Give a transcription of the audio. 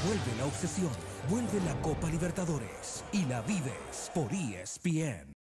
Vuelve la obsesión, vuelve la Copa Libertadores y la vives por ESPN.